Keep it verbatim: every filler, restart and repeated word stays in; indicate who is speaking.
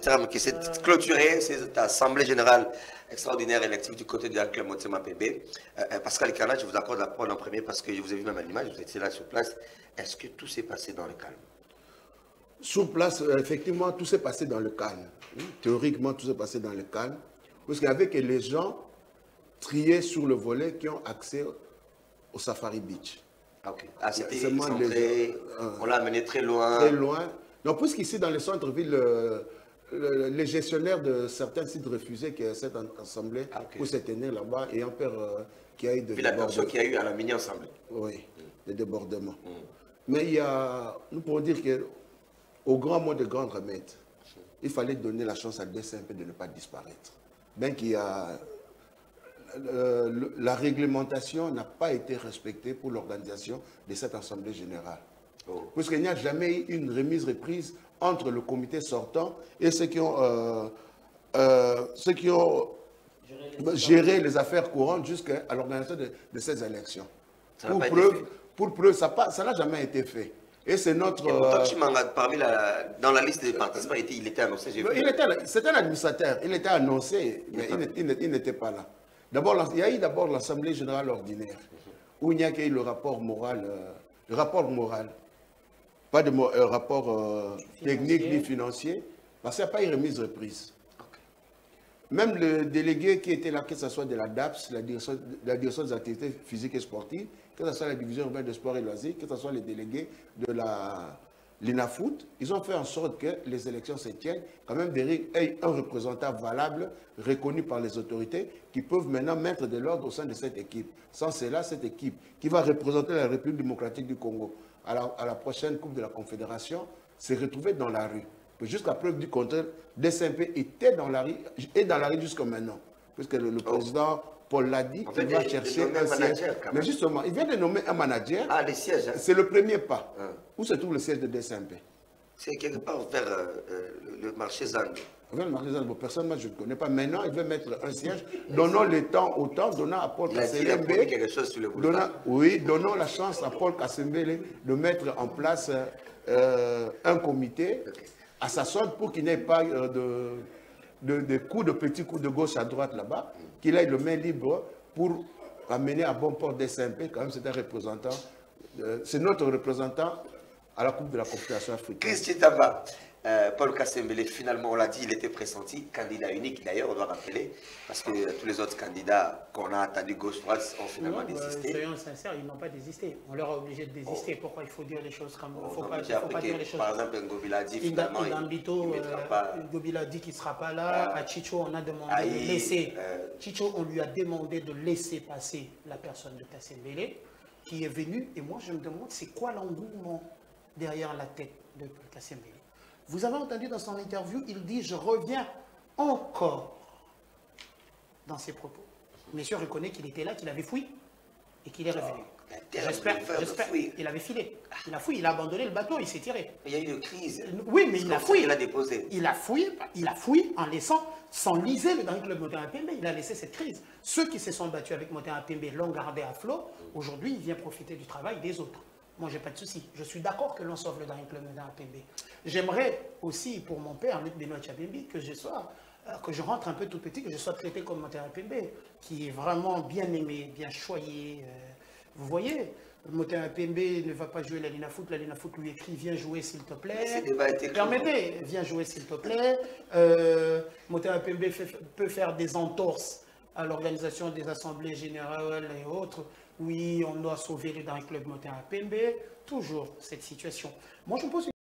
Speaker 1: terme qui s'est clôturé cette assemblée générale extraordinaire élective du côté du club Motema P B. Euh, Pascal Ikana, je vous accorde la parole en premier parce que je vous ai vu même à l'image, vous étiez là sur place. Est-ce que tout s'est passé dans le calme?
Speaker 2: Sur place, euh, effectivement, tout s'est passé dans le calme. Théoriquement, tout s'est passé dans le calme. Parce qu'il y avait que les gens triés sur le volet qui ont accès au Safari Beach.
Speaker 1: Ah, ok. Ah, c'était
Speaker 2: les...
Speaker 1: on l'a amené très loin.
Speaker 2: Très loin. Donc, puisqu'ici, dans le centre-ville, euh, le, les gestionnaires de certains sites refusaient que cette assemblée ah, okay. puisse se tenir là-bas, ayant peur euh, qu'il y ait de
Speaker 1: débordements. Qu'il y a eu à la mini-assemblée.
Speaker 2: Oui, mm. des débordements. Mm. Mais il y a, nous pourrons dire qu'au grand mot de grande remède, mm. il fallait donner la chance à D C M P de ne pas disparaître. Bien qu'il y a... Euh, la réglementation n'a pas été respectée pour l'organisation de cette assemblée générale. Oh. Puisqu'il n'y a jamais eu une remise-reprise entre le comité sortant et ceux qui ont, euh, euh, ceux qui ont géré, géré les affaires courantes jusqu'à l'organisation de, de ces élections. Ça pour preuve, pour preuve, ça n'a jamais été fait. Et c'est notre...
Speaker 1: Euh, Chimanga, parmi la, dans la liste des participants, il était annoncé.
Speaker 2: C'était un administrateur, il était annoncé, mais il n'était pas là. D'abord, il y a eu d'abord l'Assemblée générale ordinaire, où il n'y a qu'à eu le rapport moral, euh, le rapport moral, pas de euh, rapport euh, technique ni financier, parce qu'il n'y a pas eu remise reprise. Okay. Même le délégué qui était là, que ce soit de la D A P S, la direction, la direction des activités physiques et sportives, que ce soit la division urbaine de sport et loisirs, que ce soit les délégués de la l'INAFOOT, ils ont fait en sorte que les élections se tiennent, quand même derrière un représentant valable, reconnu par les autorités, qui peuvent maintenant mettre de l'ordre au sein de cette équipe. Sans cela, cette équipe qui va représenter la République démocratique du Congo à la, à la prochaine Coupe de la Confédération, s'est retrouvée dans la rue. Jusqu'à preuve du contraire, D C M P était dans la rue, et dans la rue jusqu'à maintenant, puisque le, le oh. président Paul l'a dit, en fait, il va chercher un siège. Mais justement, il vient de nommer un manager.
Speaker 1: Ah, les sièges. Hein.
Speaker 2: C'est le premier pas. Hein. Où se trouve le siège de D C M P?
Speaker 1: C'est quelque part vers euh, le marché Zango.
Speaker 2: Vers le marché Zango, personne, moi je ne connais pas. Maintenant, il veut mettre un siège. Donnons le temps au temps, donnons à Paul Kasembele.
Speaker 1: quelque chose sur le boulevard.
Speaker 2: Oui, donnons la chance à Paul Kasembele de mettre en place euh, un comité okay. à sa sorte pour qu'il n'ait pas euh, de. De, de coups de petits coups de gauche à droite là-bas, qu'il ait le main libre pour amener à bon port D C M P, quand même c'est un représentant, euh, c'est notre représentant à la Coupe de la Confédération africaine.
Speaker 1: Christian Tamba, euh, Paul Kasembele, finalement on l'a dit, il était pressenti, candidat unique d'ailleurs, on doit rappeler, parce que euh, tous les autres candidats qu'on a attendus gauche-droite ont finalement non, désisté.
Speaker 3: Euh, soyons sincères, ils n'ont pas désisté, on leur a obligé de désister, oh. Pourquoi il faut dire les choses comme... Il
Speaker 1: oh,
Speaker 3: faut,
Speaker 1: non,
Speaker 3: pas,
Speaker 1: faut
Speaker 3: pas dire les choses.
Speaker 1: Par exemple, Ngobila a dit finalement, il,
Speaker 3: Bito,
Speaker 1: il mettra
Speaker 3: euh,
Speaker 1: pas...
Speaker 3: Ngobila a dit qu'il ne sera pas là, ah. à Chicho on a demandé ah, de laisser, euh... Chicho on lui a demandé de laisser passer la personne de Kasembele, qui est venue, et moi je me demande c'est quoi l'engouement derrière la tête de Paul Kasembele. Vous avez entendu dans son interview, il dit « Je reviens encore » dans ses propos. Monsieur reconnaît qu'il était là, qu'il avait fouillé et qu'il est revenu. Oh, j'espère, j'espère. Il avait filé. Il a fouillé, il a abandonné le bateau, il s'est tiré.
Speaker 1: Il y a eu une crise.
Speaker 3: Oui, mais il a fouillé.
Speaker 1: Il a déposé.
Speaker 3: Il a fouillé, il a fouillé en laissant, sans liser le Grand Club Motema P B. Il a laissé cette crise. Ceux qui se sont battus avec Motema P B l'ont gardé à flot. Aujourd'hui, il vient profiter du travail des autres. Moi, je n'ai pas de souci. Je suis d'accord que l'on sauve le Daring Club Motema P B. J'aimerais aussi, pour mon père, Luc Benoît Tchabembi, que je sois, euh, que je rentre un peu tout petit, que je sois traité comme Motema P B, qui est vraiment bien aimé, bien choyé. Euh, vous voyez, Motema P B ne va pas jouer la l'INAFOOT. La l'INAFOOT lui écrit, viens jouer s'il te plaît. Permettez, viens jouer s'il te plaît. Euh, Motema P B fait, peut faire des entorses à l'organisation des assemblées générales et autres. Oui, on doit sauver le Daring Club Motema P B. Toujours cette situation. Moi, je me pose une